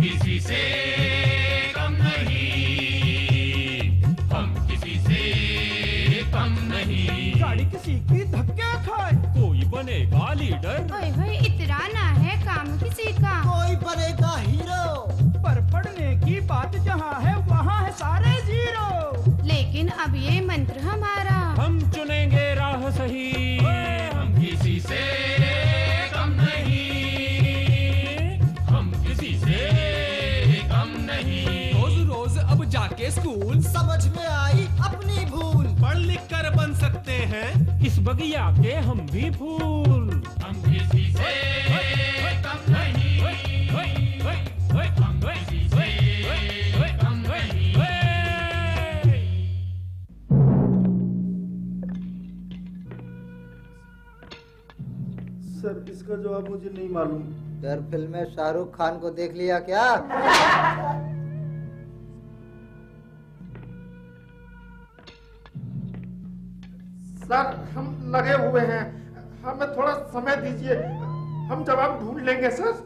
किसी से कम नहीं, हम किसी से कम नहीं। गाड़ी किसी की धक्के खाए, कोई बनेगा लीडर। ओए होए इतराना है काम किसी का, कोई बनेगा हीरो। पर पढ़ने की बात जहाँ है वहाँ है सारे जीरो। लेकिन अब ये मंत्र हमारा, हम चुनेंगे राह सही, हम किसी से कम नहीं, हम किसी से कम नहीं। रोज रोज अब जाके स्कूल समझ में आई अपनी भूल, पढ़ लिख कर बन सकते हैं इस बगिया के हम भी फूल। हम किसी से कम नहीं, हम किसी से कम नहीं। सर इसका जवाब मुझे नहीं मालूम। डर फिल्म में शाहरुख खान को देख लिया क्या? सर हम लगे हुए हैं, हमें थोड़ा समय दीजिए, हम जवाब ढूंढ लेंगे सर।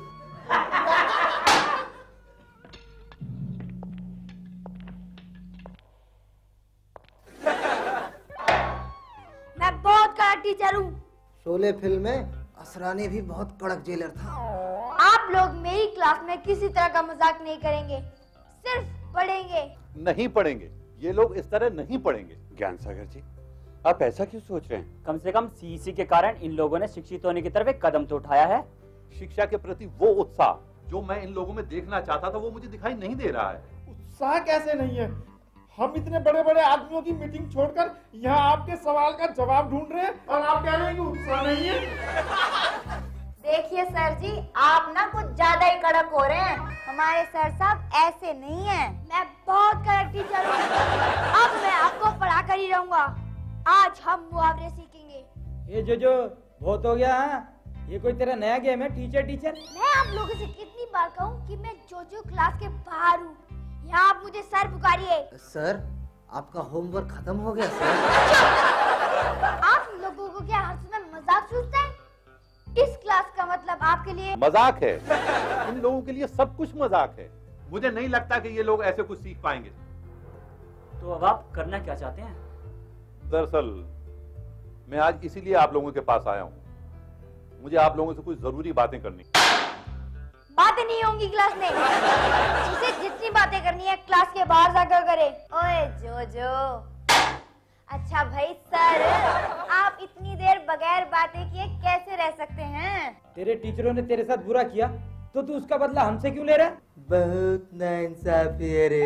मैं बहुत कड़ा टीचर हूँ। शोले फिल्म में असरानी भी बहुत कड़क जेलर था। आप लोग मेरी क्लास में किसी तरह का मजाक नहीं करेंगे, सिर्फ पढ़ेंगे। नहीं पढ़ेंगे, ये लोग इस तरह नहीं पढ़ेंगे। ज्ञान सागर जी, आप ऐसा क्यों सोच रहे हैं? कम से कम सीईसी के कारण इन लोगों ने शिक्षित होने की तरफ एक कदम तो उठाया है। शिक्षा के प्रति वो उत्साह जो मैं इन लोगों में देखना चाहता था वो मुझे दिखाई नहीं दे रहा है। उत्साह कैसे नहीं है? हम इतने बड़े बड़े आदमियों की मीटिंग छोड़कर यहाँ आपके सवाल का जवाब ढूंढ रहे हैं और आप कह रहे हैं कि उत्साह नहीं है। देखिए सर जी, आप ना कुछ ज्यादा ही कड़क हो रहे हैं। हमारे सर साहब ऐसे नहीं हैं। मैं बहुत कड़क टीचर हूँ। अब मैं आपको पढ़ा कर ही रहूंगा। आज हम मुहावरे सीखेंगे। ये जो बहुत हो गया है। ये कोई तेरा नया गेम है टीचर टीचर? मैं आप लोगों से कितनी बार कहूँ कि मैं जो क्लास के बाहर हूँ, यहाँ आप मुझे सर पुकारिए। सर आपका होमवर्क खत्म हो गया सर। आप लोगों को क्या हर समय मजाक सूझता है? इस क्लास का मतलब आपके लिए मजाक है। इन लोगों के लिए सब कुछ मजाक है। मुझे नहीं लगता कि ये लोग ऐसे कुछ सीख पाएंगे। तो अब आप करना क्या चाहते हैं? दरअसल मैं आज इसीलिए आप लोगों के पास आया हूँ। मुझे आप लोगों से कुछ जरूरी बातें करनी। बातें नहीं होंगी क्लास में। जिसे जितनी बातें करनी है क्लास के बाहर जाकर करे। ओए जो अच्छा भाई सर, आप इतनी देर बगैर बातें किए कैसे रह सकते हैं? तेरे टीचरों ने तेरे साथ बुरा किया तो तू उसका बदला हमसे क्यों ले रहा है? बहुत नाइंसाफी है रे।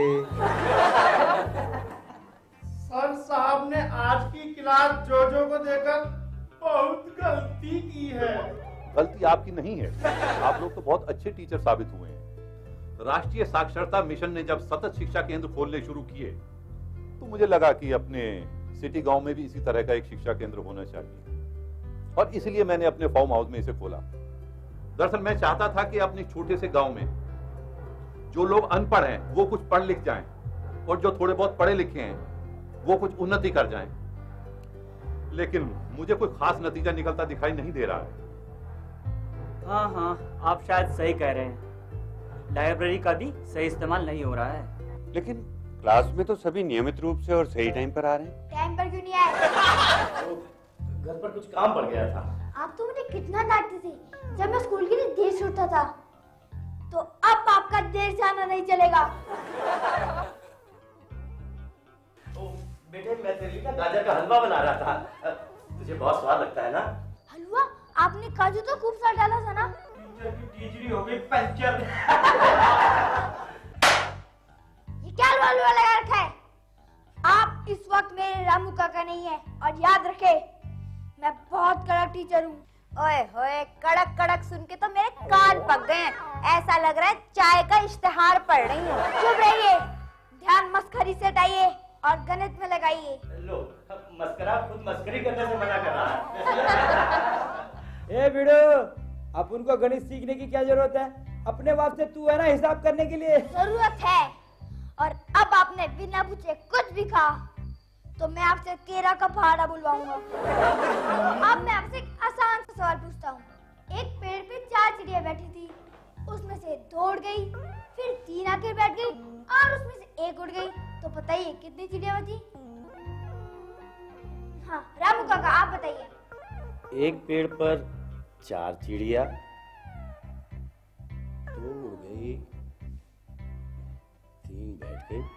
सर साहब ने आज की क्लास जो को देकर बहुत गलती की है। गलती आपकी नहीं है, आप लोग तो बहुत अच्छे टीचर साबित हुए हैं। राष्ट्रीय साक्षरता मिशन ने जब सतत शिक्षा केंद्र खोलने शुरू किए तो मुझे लगा कि अपने सिटी गांव में भी इसी तरह का एक शिक्षा केंद्र होना चाहिए और इसलिए मैंने अपने फार्म हाउस में इसे खोला। दरअसल मैं चाहता था कि अपने छोटे से गांव में जो लोग अनपढ़ हैं वो कुछ पढ़ लिख जाएं और जो थोड़े बहुत पढ़े लिखे हैं वो कुछ उन्नति कर जाएं। लेकिन मुझे कोई खास नतीजा निकलता दिखाई नहीं दे रहा है। हाँ, आप शायद सही कह रहे हैं। लाइब्रेरी का भी सही इस्तेमाल नहीं हो रहा है। लेकिन क्लास में तो सभी नियमित रूप से और सही टाइम पर आ रहे हैं। टाइम पर क्यों नहीं आए? तो घर पर कुछ काम पड़ गया था। आप तो मुझे कितना डांटते थे जब मैं स्कूल के लिए देर से उठता था। तो अब आपका देर से आना नहीं चलेगा। बेटे मैं तेरे लिए गाजर का हलवा बना रहा था। तुझे बहुत स्वाद लगता है ना? हलवा? आपने काजू तो खूब सारा डाला था ना? टीचर की टीचरी हो गई पंचर। ये क्या हलवा लगा रखा है? आप इस वक्त मेरे रामू काका नहीं है और याद रखे मैं बहुत कड़क टीचर हूँ। ओए होए, कड़क कड़क सुन के तो मेरे कान पक गए हैं। ऐसा लग रहा है चाय का इश्तिहार पढ़ रही हूँ। चुप रहिए, ध्यान मस्खरी से हटाइए और गणित में लगाइए। लो, मस्करा खुद मस्करी करने से मना कर रहा है। ए बिड़ो, अब उनको गणित सीखने की क्या जरूरत है? अपने बाप से तू है ना हिसाब करने के लिए। जरूरत है। और अब आपने बिना पूछे कुछ भी कहा तो मैं आपसे केरा का पहाड़ा बुलवाऊंगा। अब मैं आपसे एक आसान सा सवाल पूछता हूँ। एक पेड़ पे 4 चिड़िया बैठी थी। उसमें से 2 उड़ गई, फिर 3 आकर बैठ गई और उसमें से 1 उड़ गई। तो बताइए कितनी चिड़िया बची? हाँ रामू काका आप बताइए। एक पेड़ पर 4 चिड़िया, 2 उड़ गई, 3 बैठ गई।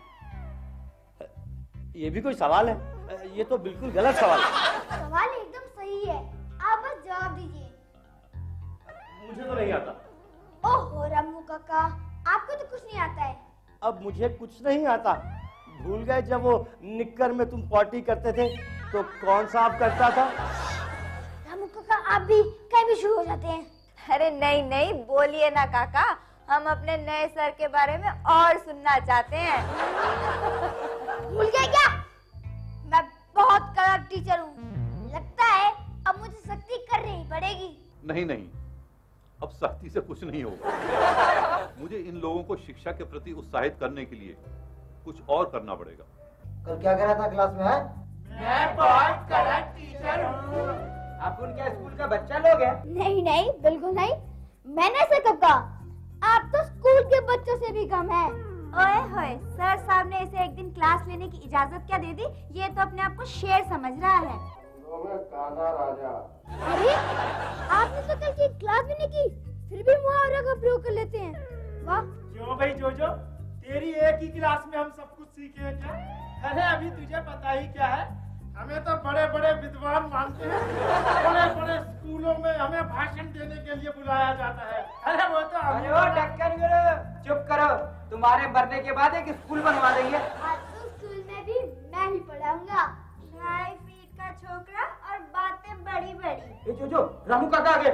ये भी कोई सवाल है? ये तो बिल्कुल गलत सवाल है। सवाल एकदम सही है, आप बस जवाब दीजिए। मुझे तो नहीं आता। ओहो रामू काका, आपको तो कुछ नहीं आता है। अब मुझे कुछ नहीं आता। भूल गए जब वो निक्कर में तुम पार्टी करते थे तो कौन सा आप करता था? रामू काका आप भी कहीं भी शुरू हो जाते हैं। अरे नहीं नहीं, बोलिए ना काका, हम अपने नए सर के बारे में और सुनना चाहते हैं। भूल गए क्या? मैं बहुत कड़क टीचर हूँ। लगता है अब मुझे सख्ती करनी पड़ेगी। नहीं नहीं, अब सख्ती से कुछ नहीं होगा। मुझे इन लोगों को शिक्षा के प्रति उत्साहित करने के लिए कुछ और करना पड़ेगा। कल क्या कह रहा था क्लास में है? मैं बहुत कड़क टीचर हूँ। आप उनके स्कूल का बच्चा लोग हैं? नहीं नहीं बिल्कुल नहीं, मैंने ऐसा कब कहा? आप तो स्कूल के बच्चों से भी कम है। ओए होए, सर साहब ने इसे एक दिन क्लास लेने की इजाजत क्या दे दी? ये तो अपने आप को शेर समझ रहा है। काना राजा। अरे आपने तो कल की क्लास भी नहीं की, फिर भी मुहावरा का प्रयोग कर लेते हैं। वाह। क्यों भाई जोजो, तेरी एक ही क्लास में हम सब कुछ सीखे हैं क्या? अरे अभी तुझे पता ही क्या है, हमें तो बड़े बड़े विद्वान मानते हैं। बड़े बड़े स्कूलों में हमें भाषण देने के लिए बुलाया जाता है। अरे वो तो अरे वो ढक्कन करो, चुप करो। तुम्हारे मरने के बाद एक स्कूल बनवा देंगे। आज तो स्कूल में भी मैं ही पढ़ाऊंगा। 2.5 फीट का छोकरा और बातें बड़ी बड़ी। ये जो रामू काका आ गए।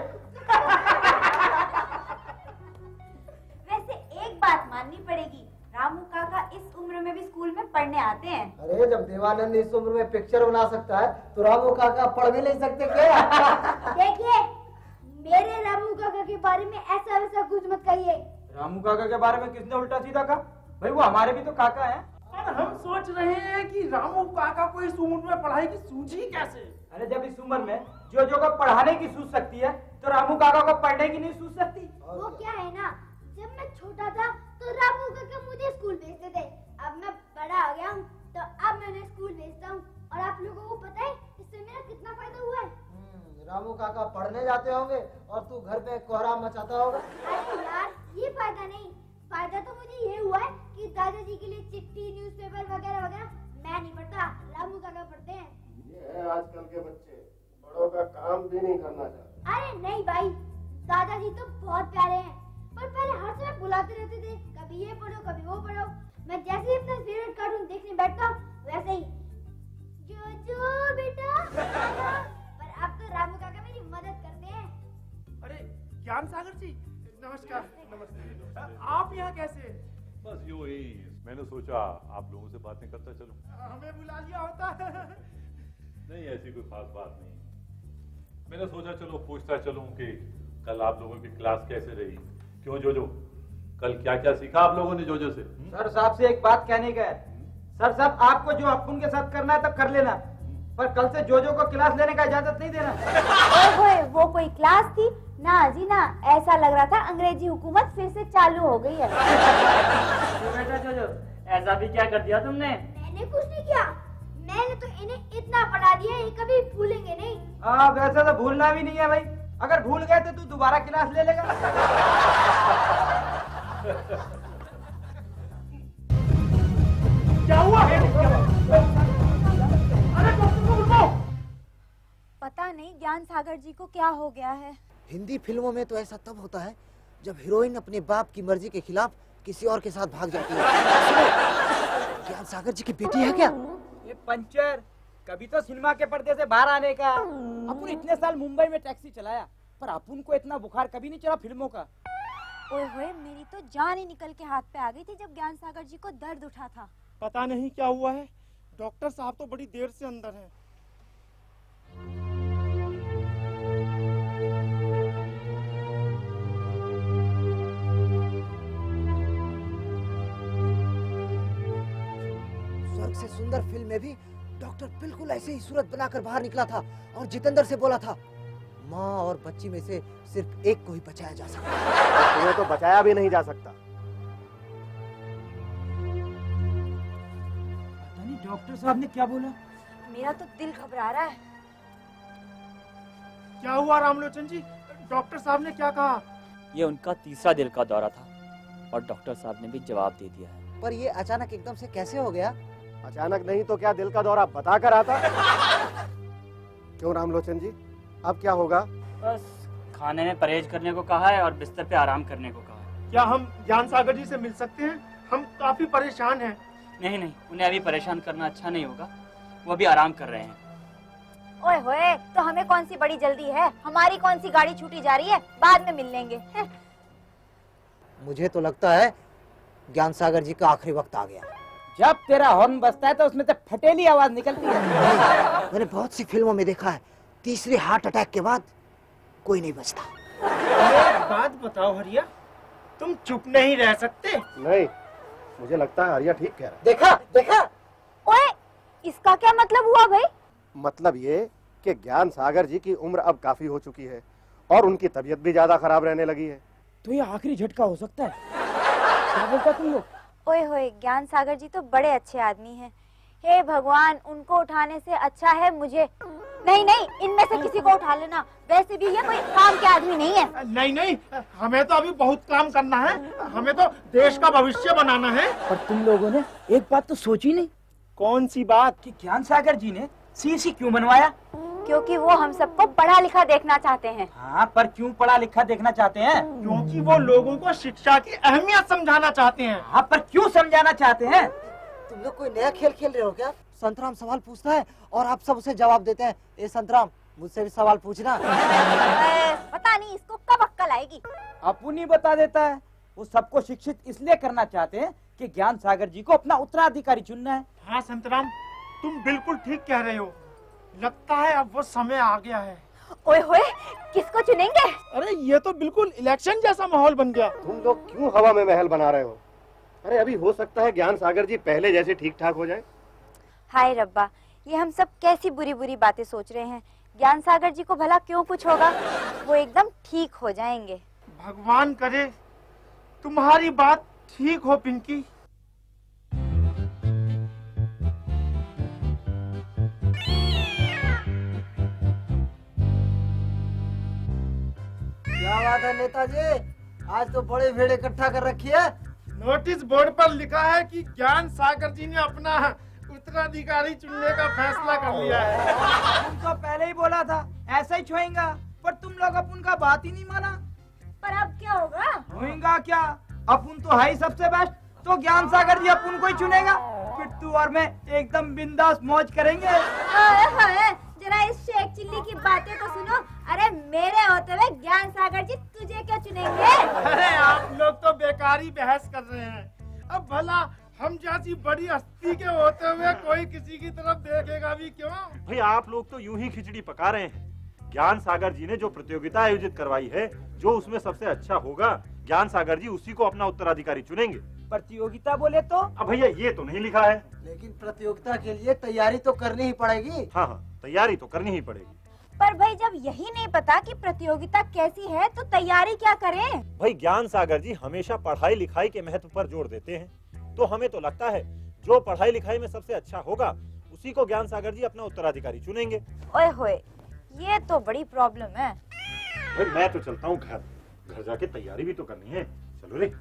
वैसे एक बात माननी पड़ेगी, रामू काका इस उम्र में भी स्कूल में पढ़ने आते हैं। अरे जब देवानंद इस उम्र में पिक्चर बना सकता है तो रामू काका पढ़ भी नहीं सकते क्या? देखिए, मेरे रामू काका के बारे में ऐसा वैसा कुछ मत कहिए। रामू काका के बारे में किसने उल्टा सीधा कहा? भाई वो हमारे भी तो काका हैं। और हम सोच रहे हैं कि रामू काका को इस उम्र में पढ़ाई की सूझी कैसे? अरे जब इस उम्र में जो को पढ़ाने की सूझ सकती है तो रामू काका को पढ़ने की नहीं सूझ सकती। वो क्या है ना, जब मैं छोटा था तो रामू काका मुझे स्कूल भेजते थे। अब मैं बड़ा हो गया हूँ तो अब मैं उन्हें स्कूल भेजता हूँ। और आप लोगों को पता है इससे मेरा कितना फायदा हुआ है? रामू काका पढ़ने जाते होंगे और तू घर पे कोहराम मचाता होगा। अरे यार ये फायदा नहीं, फायदा तो मुझे ये हुआ है कि दादाजी के लिए चिट्ठी, न्यूज़पेपर वगैरह वगैरह मैं नहीं पढ़ता, रामू काका पढ़ते हैं। ये है आजकल के बच्चे, बड़ों का काम भी नहीं करना चाहते। अरे नहीं भाई, दादाजी तो बहुत प्यारे हैं, पर पहले हर समय बुलाते रहते थे, कभी ये पढ़ो कभी वो पढ़ो। मैं जैसे ही अपना फेवरेट कार्टून देखने बैठता हूँ वैसे ही जो बेटा। पर अब तो रामू काका मेरी मदद करते हैं। अरे ज्ञान सागर जी नमस्कार। नमस्ते। आप यहाँ कैसे? बस यूं ही, मैंने सोचा आप लोगों से बातें करता चलूं। हमें बुला लिया होता। नहीं ऐसी कोई खास बात नहीं, मैंने सोचा चलो पूछता चलूं कि कल आप लोगों की क्लास कैसे रही। क्यों जोजो, कल क्या क्या सीखा आप लोगों ने जोजो से? सर साहब से एक बात कहने का है। सर साहब आपको जो अपुन के साथ करना है तब कर लेना, पर कल से जोजो को क्लास लेने का इजाजत नहीं देना। ओए वो कोई क्लास थी ना जी ना, ऐसा लग रहा था अंग्रेजी हुकूमत फिर से चालू हो गई है। बेटा जोजो, ऐसा भी क्या कर दिया तुमने? मैंने कुछ नहीं किया, मैंने तो इन्हें इतना पढ़ा दिया ये कभी भूलेंगे नहीं। हाँ वैसे तो भूलना भी नहीं है भाई, अगर भूल गए तो तू दोबारा क्लास ले लेगा। क्या हुआ है? अरे पता नहीं ज्ञान सागर जी को क्या हो गया है। हिंदी फिल्मों में तो ऐसा तब होता है जब हीरोइन अपने बाप की मर्जी के खिलाफ किसी और के साथ भाग जाती है। ज्ञान सागर जी की बेटी है क्या? ये पंचर, कभी तो सिनेमा के पर्दे से बाहर आने का। अपुन इतने साल मुंबई में टैक्सी चलाया, पर अपुन को इतना बुखार कभी नहीं चढ़ा फिल्मों का। ओए होए, मेरी तो जान ही निकल के हाथ पे आ गई थी जब ज्ञान सागर जी को दर्द उठा था। पता नहीं क्या हुआ है, डॉक्टर साहब तो बड़ी देर से अंदर हैं। स्वर्ग से सुंदर फिल्म में भी डॉक्टर बिल्कुल ऐसे ही सूरत बनाकर बाहर निकला था और जितेंद्र से बोला था, माँ और बच्ची में से सिर्फ एक को ही बचाया जा सकता है। तुम्हें तो बचाया भी नहीं जा सकता। पता नहीं डॉक्टर साहब ने क्या बोला। मेरा तो दिल घबरा रहा है। क्या हुआ रामलोचन जी? डॉक्टर साहब ने क्या कहा? ये उनका तीसरा दिल का दौरा था और डॉक्टर साहब ने भी जवाब दे दिया है। पर ये अचानक एकदम से कैसे हो गया? अचानक नहीं तो क्या दिल का दौरा बता कर आता? क्यों रामलोचन जी, अब क्या होगा? बस खाने में परहेज करने को कहा है और बिस्तर पे आराम करने को कहा है। क्या हम ज्ञान सागर जी से मिल सकते हैं? हम काफी परेशान हैं। नहीं, उन्हें अभी परेशान करना अच्छा नहीं होगा, वो अभी आराम कर रहे हैं। ओए होए, तो हमें कौन सी बड़ी जल्दी है? हमारी कौन सी गाड़ी छूटी जा रही है? बाद में मिल लेंगे। मुझे तो लगता है ज्ञान सागर जी का आखिरी वक्त आ गया। जब तेरा हॉर्न बजता है तो उसमें से फटेली आवाज निकलती है। मैंने बहुत सी फिल्मों में देखा है, तीसरे हार्ट अटैक के बाद कोई नहीं बचता। एक बात बताओ हरिया, तुम चुप नहीं रह सकते? नहीं, मुझे लगता है हरिया ठीक कह रहा है। देखा देखा। ओए, इसका क्या मतलब हुआ भाई? मतलब ये कि ज्ञान सागर जी की उम्र अब काफी हो चुकी है और उनकी तबीयत भी ज्यादा खराब रहने लगी है। तो ये आखिरी झटका हो सकता है। क्या बोलता तुम लोग? ओए होए, ज्ञान सागर जी तो बड़े अच्छे आदमी हैं। हे भगवान, उनको उठाने से अच्छा है मुझे। नहीं, इनमें से किसी को उठा लेना। वैसे भी ये कोई काम के आदमी नहीं है। नहीं, हमें तो अभी बहुत काम करना है। हमें तो देश का भविष्य बनाना है। पर तुम लोगों ने एक बात तो सोची नहीं। कौन सी बात? कि ज्ञान सागर जी ने सीसी क्यों बनवाया? क्योंकि वो हम सबको पढ़ा लिखा देखना चाहते हैं। हाँ, पर क्यों पढ़ा लिखा देखना चाहते हैं? क्योंकि वो लोगों को शिक्षा की अहमियत समझाना चाहते हैं। हाँ, पर क्यों समझाना चाहते हैं? तुम लोग कोई नया खेल खेल रहे हो क्या? संतराम सवाल पूछता है और आप सब उसे जवाब देते हैं। ए संतराम, मुझसे भी सवाल पूछना। पता नहीं इसको कब अक्कल आएगी। अपुन ही बता देता है। वो सबको शिक्षित इसलिए करना चाहते हैं कि ज्ञान सागर जी को अपना उत्तराधिकारी चुनना है। हाँ संतराम, तुम बिल्कुल ठीक कह रहे हो। लगता है अब वो समय आ गया है। ओए होए, किसको चुनेंगे? अरे ये तो बिल्कुल इलेक्शन जैसा माहौल बन गया। तुम लोग क्यों हवा में महल बना रहे हो? अरे अभी हो सकता है ज्ञान सागर जी पहले जैसे ठीक ठाक हो जाए। हाय रब्बा, ये हम सब कैसी बुरी बुरी बातें सोच रहे हैं। ज्ञान सागर जी को भला क्यों कुछ होगा? वो एकदम ठीक हो जाएंगे। भगवान करे तुम्हारी बात ठीक हो पिंकी। क्या बात है नेताजी, आज तो बड़े भीड़ इकट्ठा कर रखी है। नोटिस बोर्ड पर लिखा है कि ज्ञान सागर जी ने अपना उत्तराधिकारी चुनने का फैसला कर लिया है। तुम तो पहले ही बोला था ऐसा ही छुएंगा, पर तुम लोग अपुन का बात ही नहीं माना। पर अब क्या होगा? होगा क्या? अपुन तो है ही सबसे बेस्ट, तो ज्ञान सागर जी अपुन को ही चुनेगा। फिर तू और मैं एकदम बिंदास मौज करेंगे। जरा इस शेख चिल्ली की बातें तो सुनो। अरे मेरे होते हुए ज्ञान सागर जी तुझे क्या चुनेंगे? अरे आप लोग तो बेकारी बहस कर रहे हैं। अब भला हम जैसी बड़ी हस्ती के होते हुए कोई किसी की तरफ देखेगा भी क्यों? भाई आप लोग तो यूं ही खिचड़ी पका रहे हैं। ज्ञान सागर जी ने जो प्रतियोगिता आयोजित करवाई है, जो उसमें सबसे अच्छा होगा, ज्ञान सागर जी उसी को अपना उत्तराधिकारी चुनेंगे। प्रतियोगिता बोले तो? अब भैया ये तो नहीं लिखा है। लेकिन प्रतियोगिता के लिए तैयारी तो करनी ही पड़ेगी। हाँ, तैयारी तो करनी ही पड़ेगी। पर भाई जब यही नहीं पता कि प्रतियोगिता कैसी है तो तैयारी क्या करें? भाई ज्ञान सागर जी हमेशा पढ़ाई लिखाई के महत्व पर जोर देते हैं, तो हमें तो लगता है जो पढ़ाई लिखाई में सबसे अच्छा होगा उसी को ज्ञान सागर जी अपना उत्तराधिकारी चुनेंगे। ओए होए, ये तो बड़ी प्रॉब्लम है। भाई मैं तो चलता हूँ घर जाके तैयारी भी तो करनी है। चलो रे।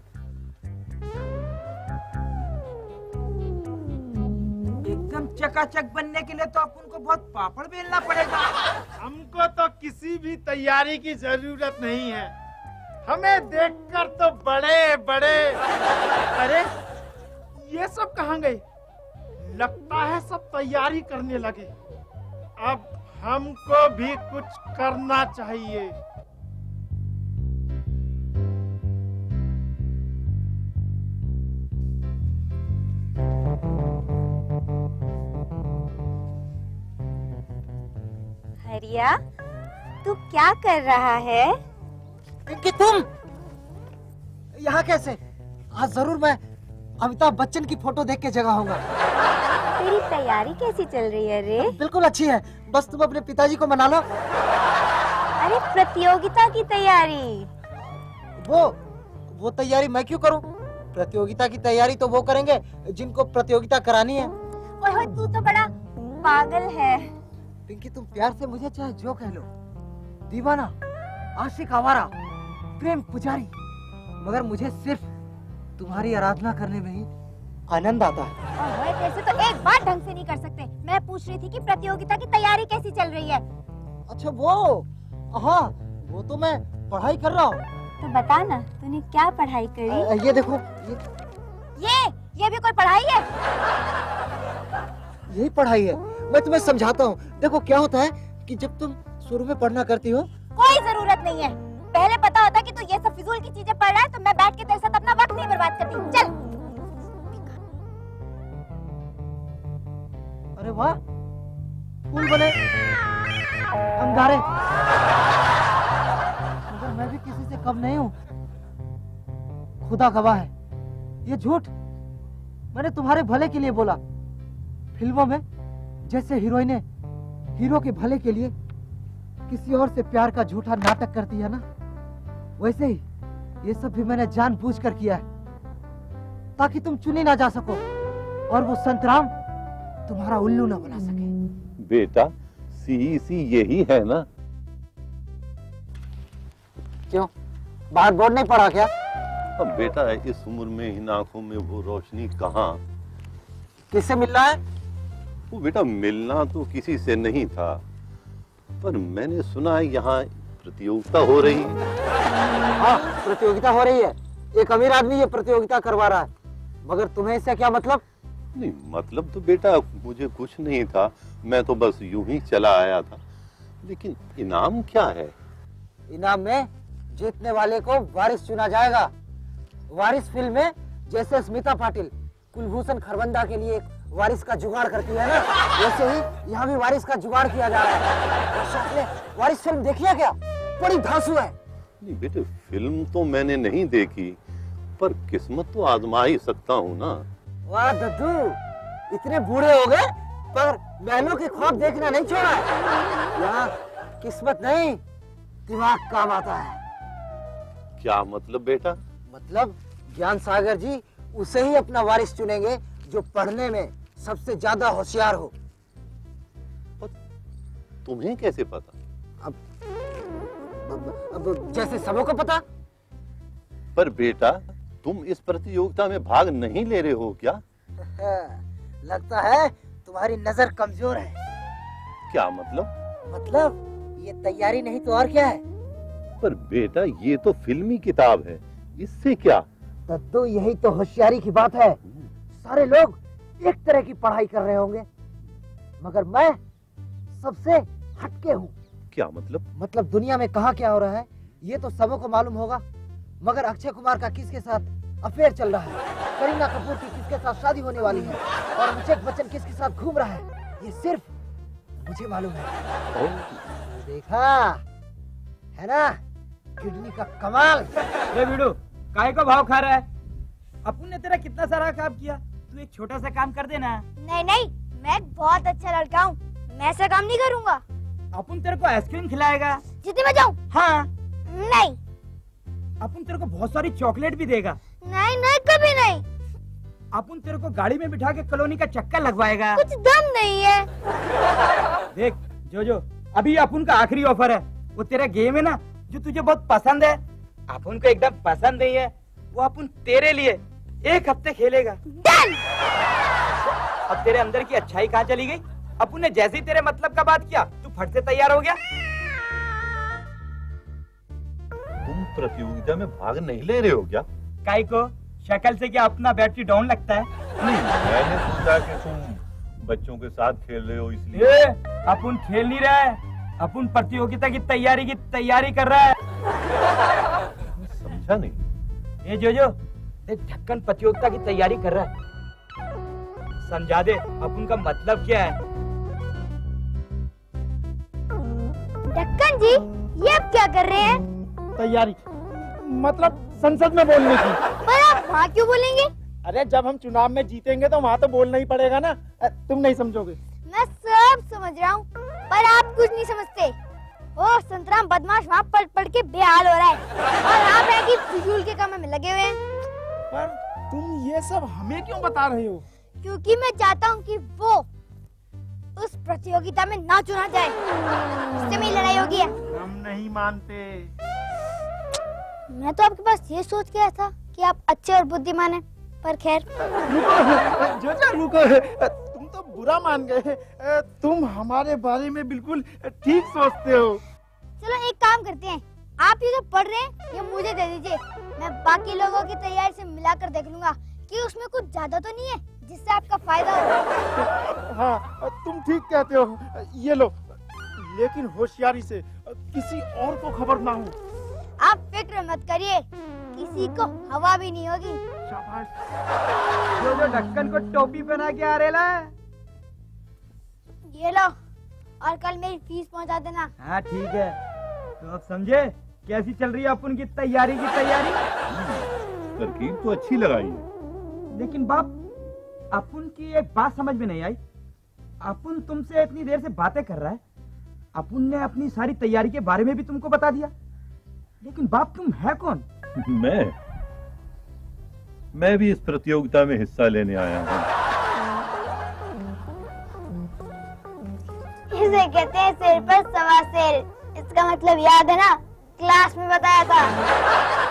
एकदम चकाचक बनने के लिए तो अपन को बहुत पापड़ बेलना पड़ेगा। हमको तो किसी भी तैयारी की जरूरत नहीं है। हमें देखकर तो बड़े बड़े। अरे ये सब कहाँ गए? लगता है सब तैयारी करने लगे। अब हमको भी कुछ करना चाहिए। हरिया, तू क्या कर रहा है? कि तुम यहाँ कैसे? आज जरूर मैं अमिताभ बच्चन की फोटो देख के जगा होगा। तेरी तैयारी कैसी चल रही है रे? बिल्कुल अच्छी है, बस तुम अपने पिताजी को मना लो। अरे प्रतियोगिता की तैयारी। वो तैयारी मैं क्यों करूं? प्रतियोगिता की तैयारी तो वो करेंगे जिनको प्रतियोगिता करानी है। ओए तू तो बड़ा पागल है। पिंकी तुम प्यार से मुझे चाहे जो कह लो, दीवाना, आशिक, आवारा, प्रेम पुजारी, मगर मुझे सिर्फ तुम्हारी आराधना करने में ही आनंद आता है। ओए जैसे तो एक बात ढंग से नहीं कर सकते। मैं पूछ रही थी कि प्रतियोगिता की तैयारी कैसी चल रही है। अच्छा हाँ, वो तो मैं पढ़ाई कर रहा हूँ। तो बता ना, तूने क्या पढ़ाई करी? ये देखो, ये भी कोई पढ़ाई है? यही पढ़ाई है। मैं तुम्हें समझाता हूँ। देखो क्या होता है कि जब तुम शुरू में पढ़ना करती हो, कोई जरूरत नहीं है। पहले पता होता कि तू ये सब फिजूल की चीजें पढ़ रहा है तो मैं बैठ के तेरे साथ अपना वक्त नहीं बर्बाद करती। चल। अरे वाह, फूल बने अंगारे। मगर मैं भी किसी से कम नहीं हूँ। खुदा गवाह है, ये झूठ मैंने तुम्हारे भले के लिए बोला। फिल्मों में जैसे हीरोइनें हीरो के भले के लिए किसी और से प्यार का झूठा नाटक करती है ना, वैसे ही ये सब भी मैंने जानबूझकर किया है ताकि तुम चुनी ना जा सको और वो संतराम तुम्हारा उल्लू ना बना सके। बेटा सीईसी यही है ना? क्यों, बाहर बोर्ड नहीं पड़ा क्या? अब बेटा इस उम्र में इन आंखों में वो रोशनी कहाँ? किससे मिल रहा है? वो बेटा मिलना तो किसी से नहीं था, पर मैंने सुना है यहाँ प्रतियोगिता हो रही है। हाँ, प्रतियोगिता हो रही है। एक अमीर आदमी ये प्रतियोगिता करवा रहा है, मगर तुम्हें इससे क्या मतलब? नहीं मतलब तो बेटा मुझे कुछ नहीं था, मैं तो बस यूं ही चला आया था। लेकिन इनाम क्या है? इनाम में जीतने वाले को वारिस चुना जाएगा। वारिस फिल्म में जैसे स्मिता पाटिल कुलभूषण खरबंदा के लिए वारिस का जुगाड़ करती है ना, वैसे ही यहाँ भी वारिस का जुगाड़ किया जा रहा है। आपने वारिस फिल्म देखी है क्या? बड़ी धांसू है। नहीं बेटे, फिल्म तो मैंने नहीं देखी, पर किस्मत तो आजमा ही सकता हूँ ना। वाह दद्दू, इतने बूढ़े हो गए पर महलों के ख्वाब देखना नहीं छोड़ा। यहाँ किस्मत नहीं, दिमाग काम आता है। क्या मतलब बेटा? मतलब ज्ञान सागर जी उसे ही अपना वारिस चुनेंगे जो पढ़ने में सबसे ज्यादा होशियार हो। तुम्हें कैसे पता? अब जैसे सबको पता। पर बेटा तुम इस प्रतियोगिता में भाग नहीं ले रहे हो क्या? लगता है तुम्हारी नजर कमजोर है। क्या मतलब? मतलब ये तैयारी नहीं तो और क्या है? पर बेटा ये तो फिल्मी किताब है, इससे क्या? तो यही तो होशियारी की बात है। सारे लोग एक तरह की पढ़ाई कर रहे होंगे, मगर मैं सबसे हटके हूँ। क्या मतलब? मतलब दुनिया में कहाँ क्या हो रहा है ये तो सबको मालूम होगा, मगर अक्षय कुमार का किसके साथ अफेयर चल रहा है, करीना कपूर की किसके साथ शादी होने वाली है और अभिषेक बच्चन किसके साथ घूम रहा है, ये सिर्फ मुझे मालूम है। देखा है ना किडनी का कमाल। ये वीडू काहे को भाव खा रहा है? अपुन ने तेरा कितना सारा काम किया, तू एक छोटा सा काम कर देना। नहीं नहीं, मैं बहुत अच्छा लड़का हूँ, मैं ऐसा काम नहीं करूँगा। अपुन तेरे को आइसक्रीम खिलाएगा। जितनी में जाऊँ? हाँ। नहीं। अपुन तेरे को बहुत सारी चॉकलेट भी देगा। नहीं नहीं, कभी नहीं। अपुन तेरे को गाड़ी में बिठा के कॉलोनी का चक्कर लगवाएगा। कुछ दम नहीं है। देख जो अभी अपुन का आखिरी ऑफर है, वो तेरा गेम है ना जो तुझे बहुत पसंद है, अपुन को एकदम पसंद नहीं है, वो अपुन तेरे लिए 1 हफ्ते खेलेगा। डन। अब तेरे अंदर की अच्छाई कहाँ चली गई? अपुन ने जैसे ही तेरे मतलब का बात किया तू फट से तैयार हो गया। तुम प्रतियोगिता में भाग नहीं ले रहे हो क्या? काई को शक्ल से क्या अपना बैटरी डाउन लगता है? नहीं, मैंने सोचा कि तुम बच्चों के साथ खेल रहे हो इसलिए। अपुन खेल नहीं रहा है, अपुन प्रतियोगिता की तैयारी कर रहा है। समझा नहीं। ये जो ढक्कन प्रतियोगिता की तैयारी कर रहा है, समझा दे अपुन का मतलब क्या है। ढक्कन जी ये अब क्या कर रहे हैं? तैयारी मतलब संसद में बोलने की। पर आप वहाँ क्यों बोलेंगे? अरे जब हम चुनाव में जीतेंगे तो वहाँ तो बोलना ही पड़ेगा ना, तुम नहीं समझोगे। मैं सब समझ रहा हूँ, पर आप कुछ नहीं समझते। ओ संतराम बदमाश वहाँ पढ़ के बेहाल हो रहा है और आप है कि फिजूल के कामों में लगे हुए हैं। पर तुम ये सब हमें क्यों बता रहे हो? क्योंकि मैं चाहता हूँ कि वो उस प्रतियोगिता में ना चुना जाए, इससे मेरी लड़ाई होगी। हम नहीं मानते। मैं तो आपके पास ये सोच गया था कि आप अच्छे और बुद्धिमान हैं, पर खैर। रुको, तुम तो बुरा मान गए। तुम हमारे बारे में बिल्कुल ठीक सोचते हो। चलो एक काम करते हैं, आप ये जो पढ़ रहे हैं ये मुझे दे दीजिए, मैं बाकी लोगों की तैयारी से मिलाकर देख लूंगा कि उसमें कुछ ज्यादा तो नहीं है जिससे आपका फायदा हो। हाँ, तुम ठीक कहते हो। ये लो, लेकिन होशियारी से किसी और को खबर ना हो। आप फिक्र मत करिए, किसी को हवा भी नहीं होगी। जो ढक्कन को टोपी पहना के आ रेला है। ये लो, और कल मेरी फीस पहुंचा देना। हाँ ठीक है। तो अब समझे कैसी चल रही है अपन की तैयारी तरकीब तो अच्छी लगाई है। लेकिन बाप, अपन की एक बात समझ में नहीं आई। अपन तुमसे इतनी देर से बातें कर रहा है, अपन ने अपनी सारी तैयारी के बारे में भी तुमको बता दिया, लेकिन बाप तुम है कौन? मैं भी इस प्रतियोगिता में हिस्सा लेने आया हूँ। इसे कहते हैं सिर पर सवा सिर। इसका मतलब याद है ना, क्लास में बताया था।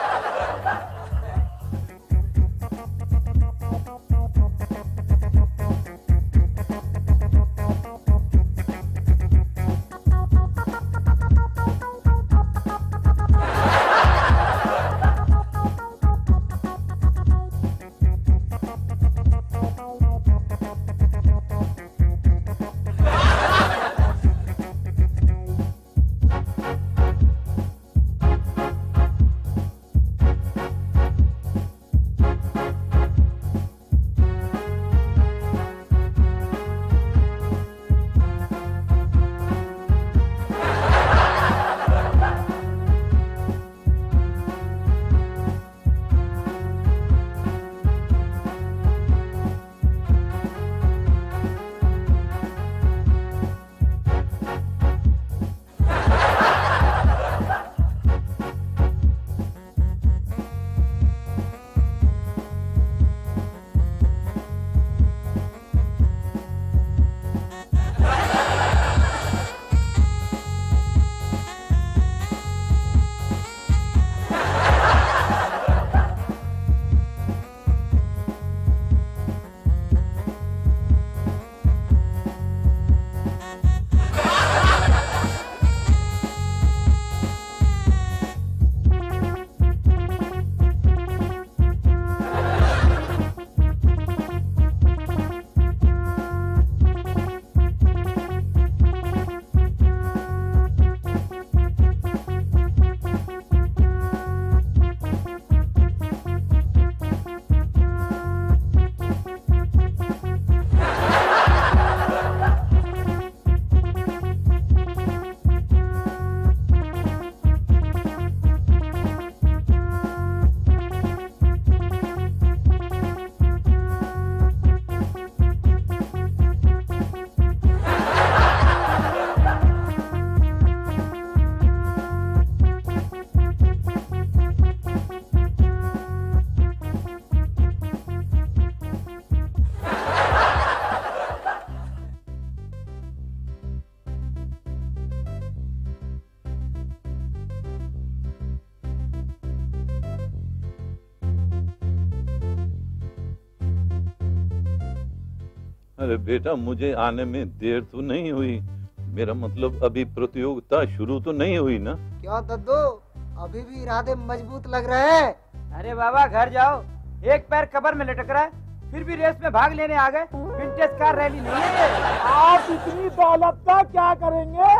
अरे बेटा, मुझे आने में देर तो नहीं हुई? मेरा मतलब अभी प्रतियोगिता शुरू तो नहीं हुई ना? क्यों दद्दू, अभी भी इरादे मजबूत लग रहे हैं। अरे बाबा घर जाओ, एक पैर कबर में लटक रहा है, फिर भी रेस में भाग लेने आ गए। विंटेज कार रैली नहीं है। आप इतनी दौलत का क्या करेंगे?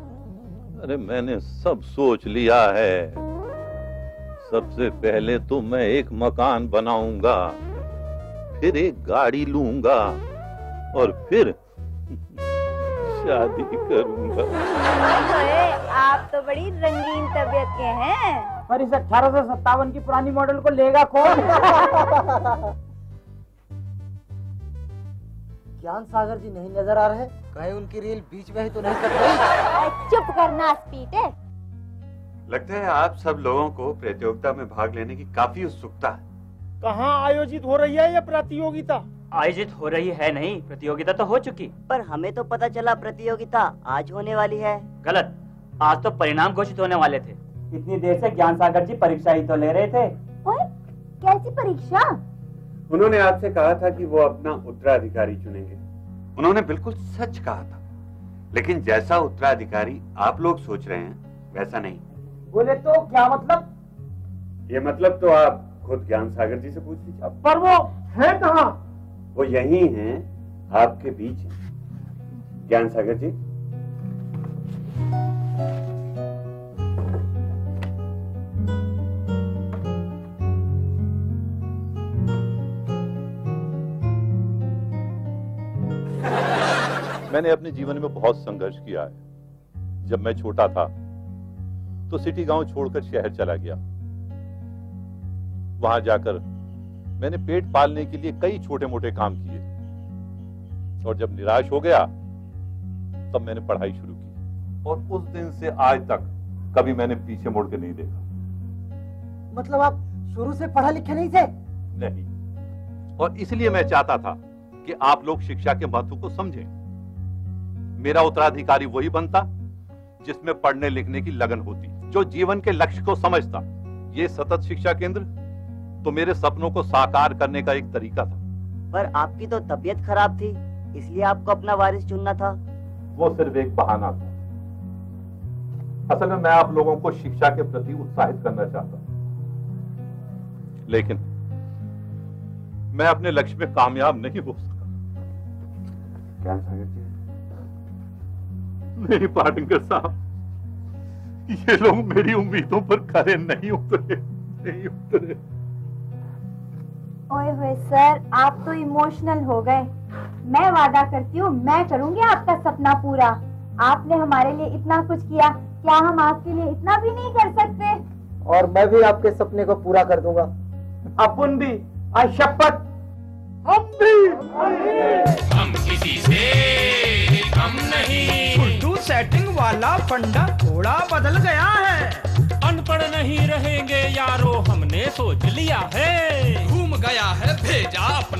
अरे मैंने सब सोच लिया है। सबसे पहले तो मैं एक मकान बनाऊंगा, फिर एक गाड़ी लूंगा और फिर शादी करूंगा। आप तो बड़ी रंगीन तबीयत के हैं। पर इस 1857 की पुरानी मॉडल को लेगा कौन? ज्ञान सागर जी नहीं नजर आ रहे? कहीं उनकी रेल बीच में ही तो नहीं कट गई? चुप करना स्पीटे। लगता है आप सब लोगों को प्रतियोगिता में भाग लेने की काफी उत्सुकता है। कहाँ आयोजित हो रही है ये प्रतियोगिता? आयोजित हो रही है नहीं, प्रतियोगिता तो हो चुकी। पर हमें तो पता चला प्रतियोगिता आज होने वाली है। गलत, आज तो परिणाम घोषित होने वाले थे। इतनी देर से ज्ञान सागर जी परीक्षा ही तो ले रहे थे। ओए, कैसी परीक्षा? उन्होंने आपसे कहा था कि वो अपना उत्तराधिकारी चुनेंगे। उन्होंने बिल्कुल सच कहा था, लेकिन जैसा उत्तराधिकारी आप लोग सोच रहे हैं वैसा नहीं। बोले तो क्या मतलब? ये मतलब तो आप खुद ज्ञान सागर जी से पूछ लीजिए। पर वो है कहाँ? वो यही हैं, आपके बीच हैं। ज्ञान सागर जी, मैंने अपने जीवन में बहुत संघर्ष किया है। जब मैं छोटा था तो सिटी गांव छोड़कर शहर चला गया। वहां जाकर मैंने पेट पालने के लिए कई छोटे मोटे काम किए और जब निराश हो गया तब मैंने पढ़ाई शुरू की और उस दिन से आज तक कभी मैंने पीछे मुड़ के नहीं देखा। मतलब आप शुरू से पढ़ा लिखे नहीं थे? नहीं, और इसलिए मैं चाहता था कि आप लोग शिक्षा के महत्व को समझें। मेरा उत्तराधिकारी वही बनता जिसमें पढ़ने लिखने की लगन होती, जो जीवन के लक्ष्य को समझता। ये सतत शिक्षा केंद्र तो मेरे सपनों को साकार करने का एक तरीका था। पर आपकी तो तबीयत खराब थी, इसलिए आपको अपना वारिस चुनना था। वो सिर्फ एक बहाना था। असल में मैं आप लोगों को शिक्षा के प्रति उत्साहित करना चाहता, लेकिन मैं अपने लक्ष्य में कामयाब नहीं हो सका। ज्ञान सागर जी, नहीं पाटनकर साहब, ये लोग मेरी उम्मीदों पर खरे नहीं उतरे। ओए होए सर, आप तो इमोशनल हो गए। मैं वादा करती हूँ मैं करूँगी आपका सपना पूरा। आपने हमारे लिए इतना कुछ किया, क्या हम आपके लिए इतना भी नहीं कर सकते? और मैं भी आपके सपने को पूरा कर दूंगा। अपन भी, आज शपथ। हम किसी से कम नहीं। उल्टू सेटिंग वाला फंडा थोड़ा बदल गया है। अनपढ़ नहीं रहेंगे यारो, हमने सोच लिया है। घूम गया है भेजा अपना